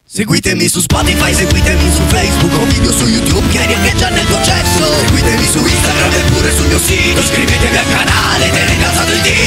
Seguitemi su Spotify, seguitemi su Facebook, ho video su YouTube che riecheggiano nel tuo cesso. Seguitemi su Instagram e pure sul mio sito, iscrivetevi al canale, tenete alzato il dito.